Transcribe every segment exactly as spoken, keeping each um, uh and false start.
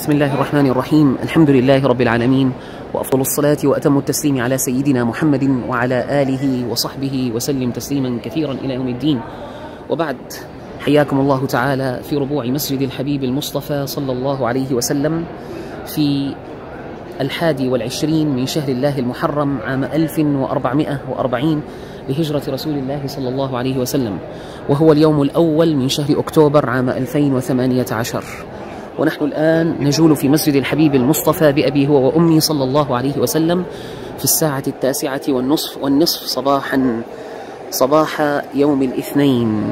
بسم الله الرحمن الرحيم. الحمد لله رب العالمين، وأفضل الصلاة وأتم التسليم على سيدنا محمد وعلى آله وصحبه وسلم تسليما كثيرا إلى يوم الدين. وبعد، حياكم الله تعالى في ربوع مسجد الحبيب المصطفى صلى الله عليه وسلم في الحادي والعشرين من شهر الله المحرم عام ألف وأربعمائة وأربعين لهجرة رسول الله صلى الله عليه وسلم، وهو اليوم الأول من شهر أكتوبر عام ألفين وثمانية عشر. ونحن الآن نجول في مسجد الحبيب المصطفى بأبي هو وأمي صلى الله عليه وسلم في الساعة التاسعة والنصف والنصف صباحا صباح يوم الاثنين،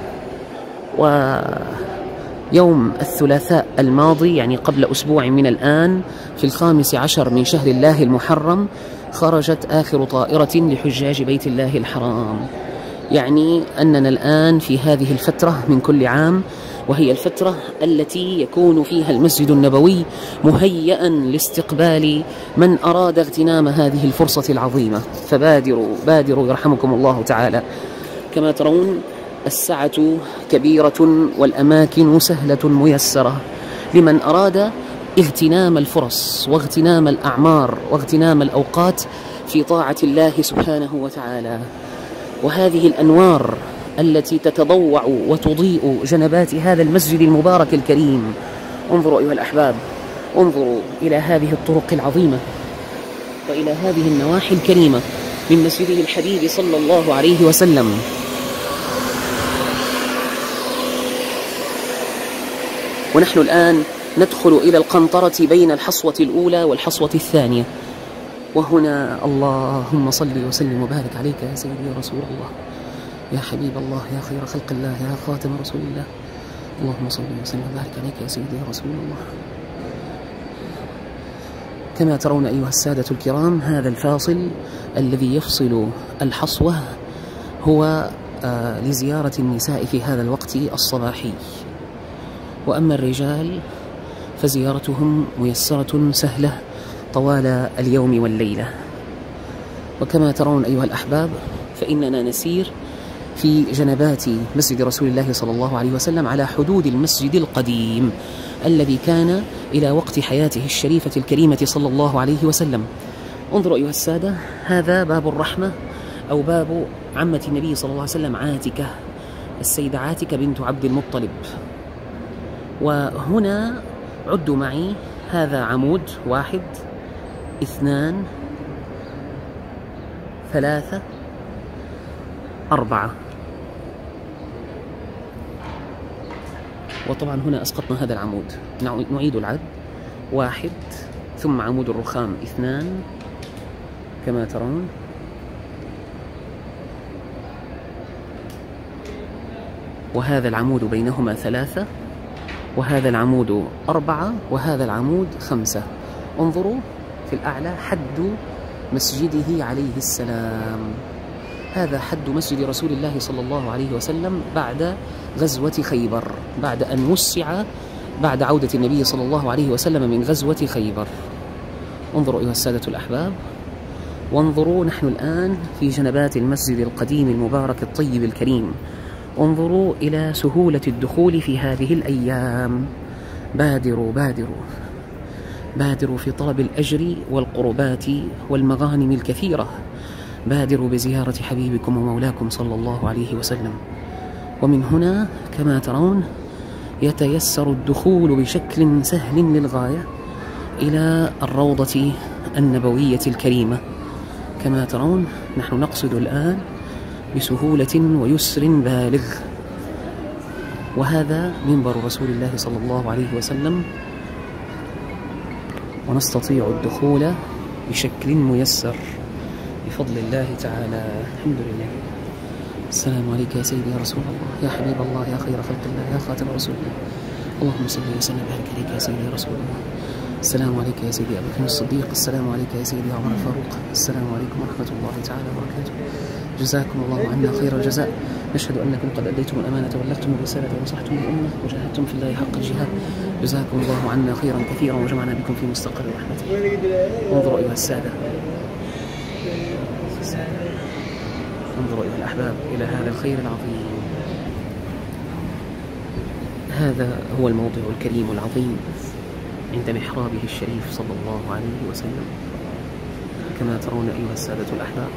ويوم الثلاثاء الماضي يعني قبل أسبوع من الآن في الخامس عشر من شهر الله المحرم خرجت آخر طائرة لحجاج بيت الله الحرام. يعني أننا الآن في هذه الفترة من كل عام، وهي الفترة التي يكون فيها المسجد النبوي مهيئا لاستقبال من أراد اغتنام هذه الفرصة العظيمة. فبادروا بادروا يرحمكم الله تعالى. كما ترون السعة كبيرة والأماكن سهلة ميسرة لمن أراد اغتنام الفرص واغتنام الأعمار واغتنام الأوقات في طاعة الله سبحانه وتعالى. وهذه الأنوار التي تتضوع وتضيء جنبات هذا المسجد المبارك الكريم، انظروا أيها الأحباب، انظروا إلى هذه الطرق العظيمة وإلى هذه النواحي الكريمة من مسجده الحبيب صلى الله عليه وسلم. ونحن الآن ندخل إلى القنطرة بين الحصوة الأولى والحصوة الثانية، وهنا اللهم صل وسلم وبارك عليك يا سيدي يا رسول الله، يا حبيب الله، يا خير خلق الله، يا خاتم رسول الله. اللهم صل وسلم وبارك عليك يا سيدي يا رسول الله. كما ترون أيها السادة الكرام، هذا الفاصل الذي يفصل الحصوة هو آه لزيارة النساء في هذا الوقت الصباحي، وأما الرجال فزيارتهم ميسرة سهلة طوال اليوم والليلة. وكما ترون أيها الأحباب، فإننا نسير في جنبات مسجد رسول الله صلى الله عليه وسلم على حدود المسجد القديم الذي كان إلى وقت حياته الشريفة الكريمة صلى الله عليه وسلم. انظروا أيها السادة، هذا باب الرحمة أو باب عمة النبي صلى الله عليه وسلم عاتكة، السيدة عاتكة بنت عبد المطلب. وهنا عدوا معي، هذا عمود واحد اثنان ثلاثة أربعة، وطبعا هنا أسقطنا هذا العمود، نعيد العد، واحد ثم عمود الرخام اثنان كما ترون، وهذا العمود بينهما ثلاثة، وهذا العمود أربعة، وهذا العمود خمسة. انظروا في الأعلى حد مسجده عليه السلام، هذا حد مسجد رسول الله صلى الله عليه وسلم بعد غزوة خيبر، بعد أن وسع بعد عودة النبي صلى الله عليه وسلم من غزوة خيبر. انظروا أيها السادة الأحباب، وانظروا نحن الآن في جنبات المسجد القديم المبارك الطيب الكريم. انظروا إلى سهولة الدخول في هذه الأيام. بادروا بادروا بادروا في طلب الأجر والقربات والمغانم الكثيرة. بادروا بزيارة حبيبكم ومولاكم صلى الله عليه وسلم. ومن هنا كما ترون يتيسر الدخول بشكل سهل للغاية إلى الروضة النبوية الكريمة. كما ترون نحن نقصد الآن بسهولة ويسر بالغ، وهذا منبر رسول الله صلى الله عليه وسلم، ونستطيع الدخول بشكل ميسر بفضل الله تعالى. الحمد لله. السلام عليك يا سيدي يا رسول الله، يا حبيب الله، يا خير خلق الله، يا خاتم رسول الله. اللهم صل وسلم وبارك عليك يا سيدي يا رسول الله. السلام عليك يا سيدي أبو بكر الصديق، السلام عليك يا سيدي عمر الفاروق، السلام عليكم ورحمة الله تعالى وبركاته. جزاكم الله عنا خير الجزاء. نشهد أنكم قد أديتم الأمانة وبلغتم الرسالة ونصحتم الأمة وجاهدتم في الله حق الجهاد. جزاكم الله عنا خيرا كثيرا وجمعنا بكم في مستقر رحمته. انظروا أيها السادة، انظروا أيها الأحباب إلى هذا الخير العظيم. هذا هو الموضع الكريم العظيم عند محرابه الشريف صلى الله عليه وسلم، كما ترون أيها السادة الأحباب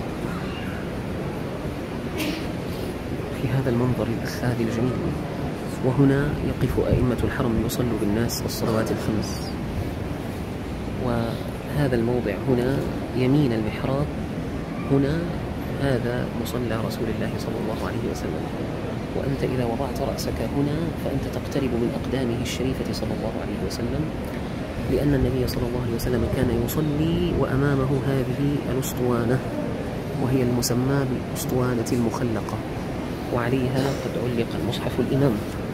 في هذا المنظر الخالد الجميل. وهنا يقف أئمة الحرم يصلوا بالناس الصلوات الخمس، وهذا الموضع هنا يمين المحراب، هنا هذا مصلى رسول الله صلى الله عليه وسلم. وأنت إذا وضعت رأسك هنا فأنت تقترب من أقدامه الشريفة صلى الله عليه وسلم، لأن النبي صلى الله عليه وسلم كان يصلي وأمامه هذه الأسطوانة، وهي المسمى بالأسطوانة المخلقة، وعليها قد علق المصحف الإمام.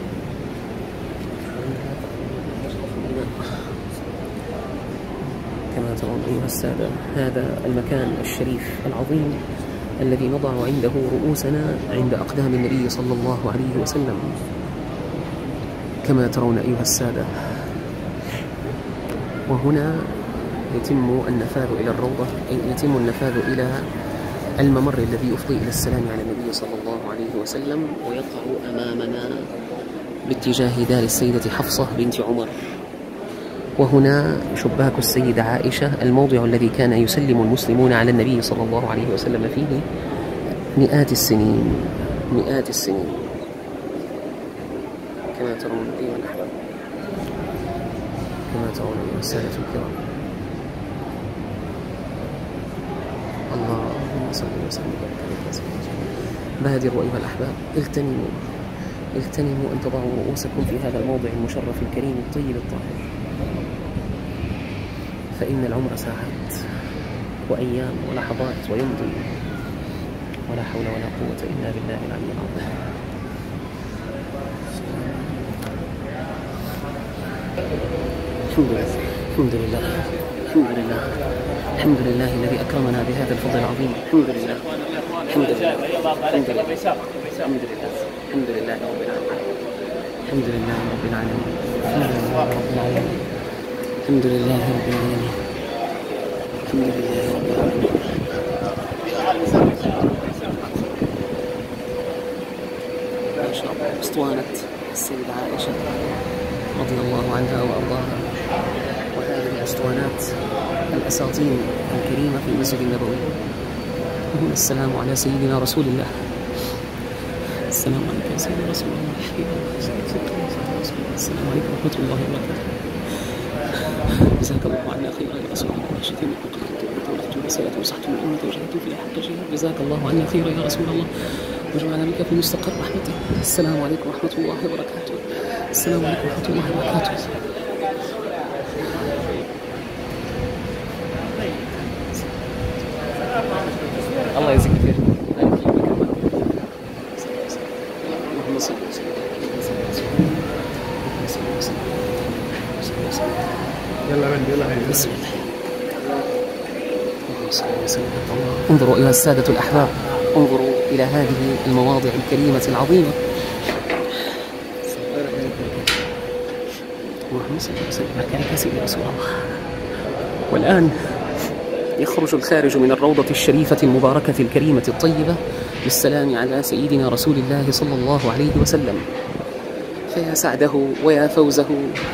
كما ترون أيها السادة هذا المكان الشريف العظيم الذي نضع عنده رؤوسنا عند أقدام النبي صلى الله عليه وسلم، كما ترون أيها السادة. وهنا يتم النفاذ إلى الروضة، أي يتم النفاذ إلى الممر الذي يفضي إلى السلام على النبي صلى الله عليه وسلم، ويقع أمامنا باتجاه دار السيدة حفصة بنت عمر. وهنا شباك السيدة عائشة، الموضع الذي كان يسلم المسلمون على النبي صلى الله عليه وسلم فيه مئات السنين مئات السنين كما ترون أيها الأحباب، كما ترون أيها السادة الكرام. اللهم صل وسلم وبارك على سيدنا. بادروا أيها الأحباب، اغتنموا اغتنموا أن تضعوا رؤوسكم في هذا الموضع المشرف الكريم الطيب الطاهر، فإن العمر ساعات وأيام ولحظات ويمضي، ولا حول ولا قوة إلا بالله العلي العظيم. الحمد لله الحمد لله الحمد لله الحمد لله الذي أكرمنا بهذا الفضل العظيم. الحمد لله الحمد لله الحمد لله الحمد لله الحمد لله رب العالمين. الحمد لله رب العالمين. الحمد لله رب العالمين. الحمد لله رب العالمين. الحمد لله رب العالمين. ما شاء الله، اسطوانة السيدة عائشة رضي الله عنها وأرضاها، وهذه الاسطوانات الأساطين الكريمة في المسجد النبوي. وهنا السلام على سيدنا رسول الله. السلام عليك يا سيدنا رسول الله. السلام عليكم ورحمة الله وبركاته. جزاك الله عنا خيرا يا رسول الله. شتم وقتلتم رسالة وصحتم الأمة وجاهدتم في حق الجهاد. جزاك الله عنا خيرا يا رسول الله، وجمعنا بك في مستقر رحمته. السلام عليكم ورحمة الله وبركاته. السلام عليكم ورحمة الله وبركاته. الله يجزيك خير. اللهم صل وسلم. يلا بنت يلا هاي بسم الله. اللهم صل وسلم. انظروا أيها السادة الأحباب، انظروا إلى هذه المواضع الكريمة العظيمة. اللهم صل وسلم على سيدنا رسول الله. والآن يخرج الخارج من الروضة الشريفة المباركة الكريمة الطيبة للسلام على سيدنا رسول الله صلى الله عليه وسلم. فيا سعده ويا فوزه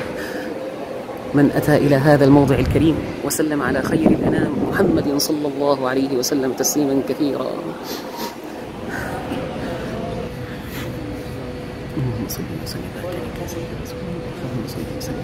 من أتى إلى هذا الموضع الكريم وسلم على خير الأنام محمد صلى الله عليه وسلم تسليما كثيرا. اللهم صل وسلم على سيدنا رسول الله. اللهم صل وسلم.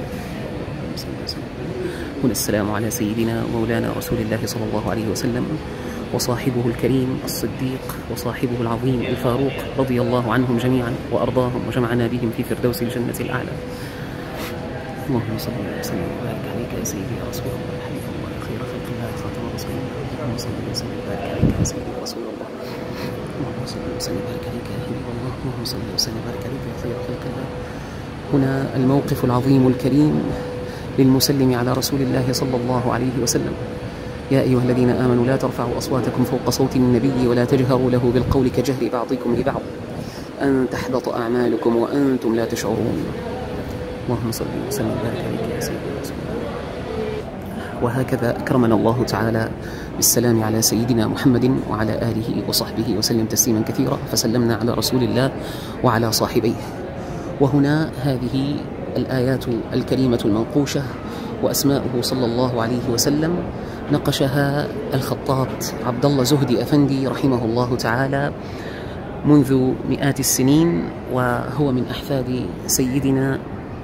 هنا السلام على سيدنا ومولانا رسول الله صلى الله عليه وسلم، وصاحبه الكريم الصديق، وصاحبه العظيم الفاروق رضي الله عنهم جميعا وأرضاهم، وجمعنا بهم في فردوس الجنة الأعلى. اللهم صل وسلم وبارك عليك يا سيدي يا رسول الله، حبيب الله، خير خلق الله، خاتم رسول الله. اللهم صل وسلم وبارك عليك يا سيدي يا رسول الله. اللهم صل وسلم وبارك عليك يا حبيب الله. اللهم صل وسلم وبارك عليك يا خير خلق الله. هنا الموقف العظيم الكريم للمسلم على رسول الله صلى الله عليه وسلم. يا أيها الذين آمنوا لا ترفعوا أصواتكم فوق صوت النبي ولا تجهروا له بالقول كجهر بعضكم لبعض أن تحبط أعمالكم وأنتم لا تشعرون. اللهم صل وسلم وبارك عليك يا سيدي رسول الله. وهكذا أكرمنا الله تعالى بالسلام على سيدنا محمد وعلى آله وصحبه وسلم تسليما كثيرا، فسلمنا على رسول الله وعلى صاحبيه. وهنا هذه الآيات الكريمة المنقوشة وأسماؤه صلى الله عليه وسلم نقشها الخطاط عبد الله زهدي أفندي رحمه الله تعالى منذ مئات السنين، وهو من أحفاد سيدنا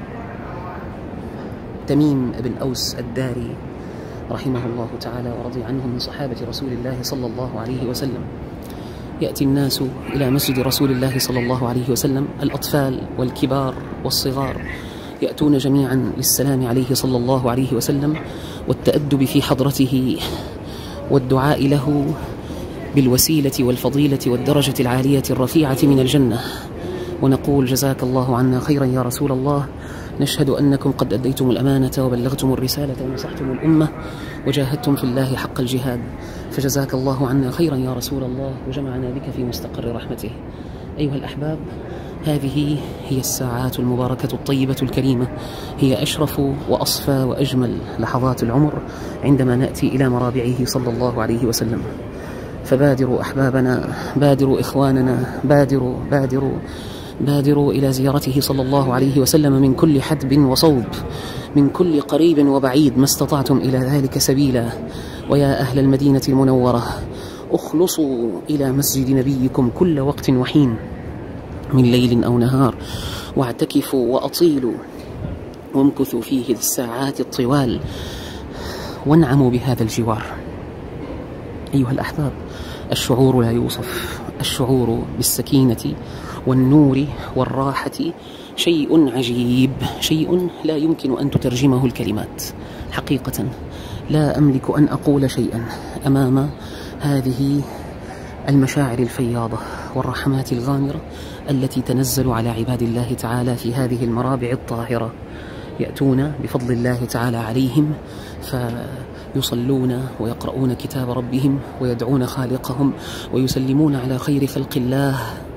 تميم بن أوس الداري رحمه الله تعالى ورضي عنه من صحابة رسول الله صلى الله عليه وسلم. يأتي الناس إلى مسجد رسول الله صلى الله عليه وسلم، الأطفال والكبار والصغار يأتون جميعا للسلام عليه صلى الله عليه وسلم والتأدب في حضرته والدعاء له بالوسيلة والفضيلة والدرجة العالية الرفيعة من الجنة، ونقول جزاك الله عنا خيرا يا رسول الله، نشهد أنكم قد أديتم الأمانة وبلغتم الرسالة ونصحتم الأمة وجاهدتم في الله حق الجهاد، فجزاك الله عنا خيرا يا رسول الله وجمعنا بك في مستقر رحمته. أيها الأحباب، هذه هي الساعات المباركة الطيبة الكريمة، هي أشرف وأصفى وأجمل لحظات العمر عندما نأتي إلى مرابعه صلى الله عليه وسلم. فبادروا أحبابنا، بادروا إخواننا، بادروا بادروا بادروا إلى زيارته صلى الله عليه وسلم من كل حدب وصوب، من كل قريب وبعيد ما استطعتم إلى ذلك سبيلا. ويا أهل المدينة المنورة، اخلصوا إلى مسجد نبيكم كل وقت وحين من ليل أو نهار، واعتكفوا وأطيلوا وامكثوا فيه الساعات الطوال وانعموا بهذا الجوار. أيها الأحباب، الشعور لا يوصف، الشعور بالسكينة والنور والراحة شيء عجيب، شيء لا يمكن أن تترجمه الكلمات. حقيقة لا أملك أن أقول شيئا أمام هذه المشاعر الفياضة والرحمات الغامرة التي تنزل على عباد الله تعالى في هذه المرابع الطاهرة. يأتون بفضل الله تعالى عليهم فيصلون ويقرؤون كتاب ربهم ويدعون خالقهم ويسلمون على خير خلق الله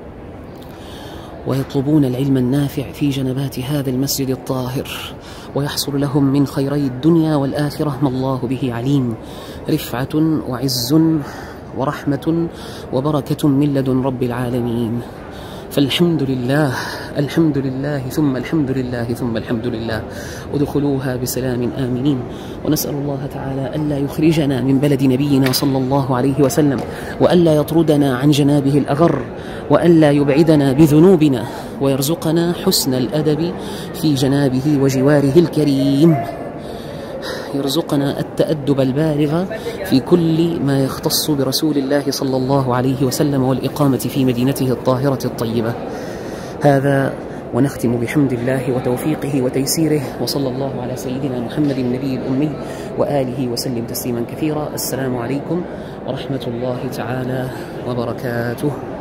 ويطلبون العلم النافع في جنبات هذا المسجد الطاهر، ويحصل لهم من خيري الدنيا والآخرة ما الله به عليم، رفعة وعز ورحمة وبركة من لدن رب العالمين. فالحمد لله، الحمد لله ثم الحمد لله ثم الحمد لله. ادخلوها بسلام آمنين، ونسأل الله تعالى ألا يخرجنا من بلد نبينا صلى الله عليه وسلم، وألا يطردنا عن جنابه الأغر، وألا يبعدنا بذنوبنا، ويرزقنا حسن الأدب في جنابه وجواره الكريم، يرزقنا التأدب البالغ في كل ما يختص برسول الله صلى الله عليه وسلم والإقامة في مدينته الطاهرة الطيبة. هذا ونختم بحمد الله وتوفيقه وتيسيره، وصلى الله على سيدنا محمد النبي الأمي وآله وسلم تسليما كثيرا. السلام عليكم ورحمة الله تعالى وبركاته.